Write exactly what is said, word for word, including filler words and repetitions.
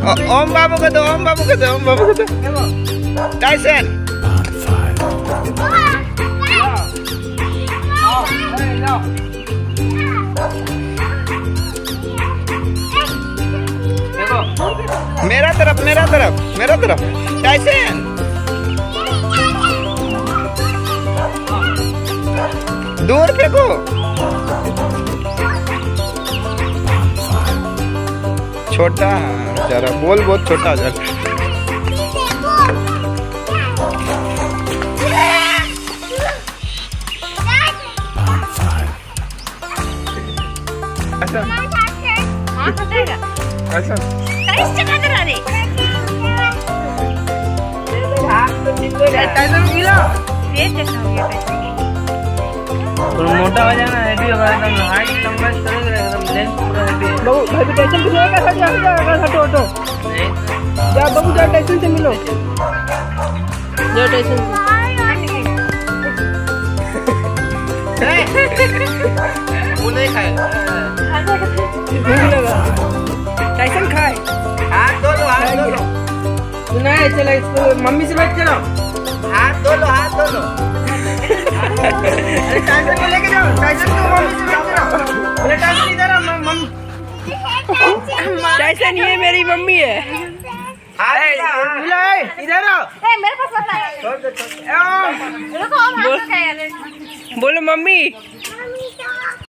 ओम बाबू को दो, ओम बाबू को दो, ओम बाबू को दो। टाइसन मेरा तरफ, मेरा तरफ, मेरा तरफ। टाइसन दूर फेंको। छोटा जरा बोल, बहुत छोटा जरा। ऐसा ऐसा मोटा हो जाना हैवी होगा एकदम हाइट लंबा एकदम लेंथ पूरा हैवी है। बाबू भाई टाइसन से मिलेगा, हट जा, हट जा, हटो हटो। जा बाबू जा, टाइसन से मिलो। जा टाइसन वो नहीं खाए, भूख लगा। टाइसन खाए। हाथ धो लो, हाथ धो लो। नहीं चला, इसको मम्मी से बात करो। हाथ धो लो, हाथ धो लो। अरे टाइसन को लेके जाओ, टाइसन को मम्मी से बात करो। अरे टाइसन इधर आ, मम्मी। टाइसन ये मेरी मम्मी है। इधर आओ। मेरे पास मत आइए। बोलो मम्मी।